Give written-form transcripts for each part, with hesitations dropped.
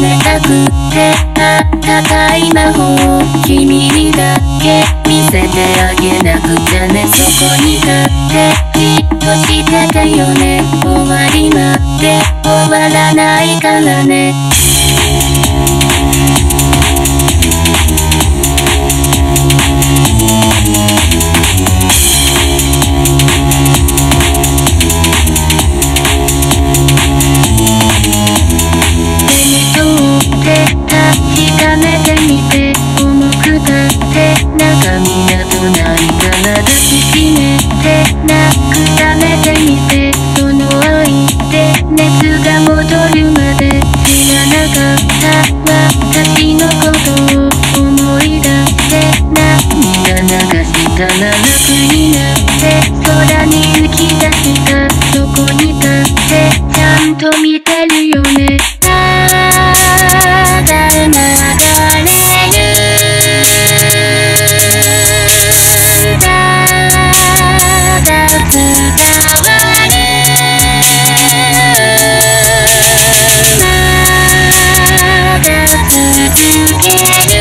冷たくて温かい魔法を君にだけ見せてあげなくちゃね。そこに立ってじっとしててよね。終わりまで終わらないからね。楽になって空に浮き出したそこに立ってちゃんと見てるよね。ただ流れるただ伝わるまだ続ける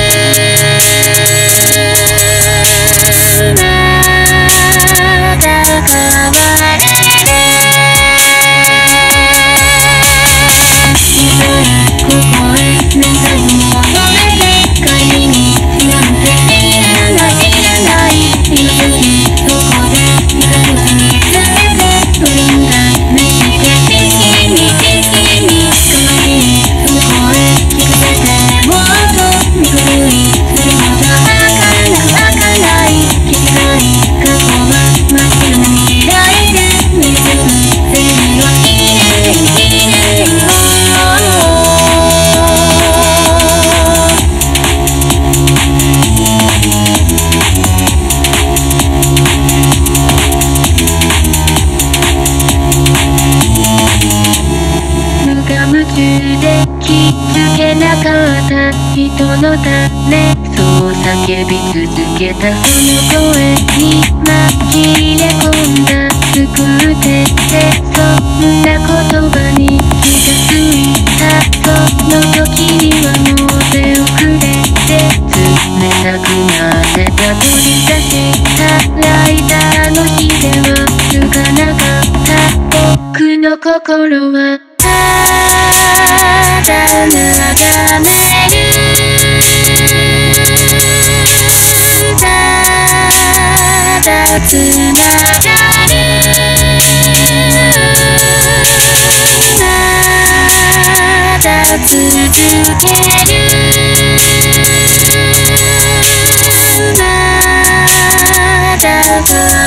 気づけなかった人のためそう叫び続けたその声に紛れ込んだ救っててそんな言葉に気がついたその時にはもう手遅れて冷たくなってた取り出したライターの火ではつかなかった僕の心はただ眺めるただつながるまだ続けるまだ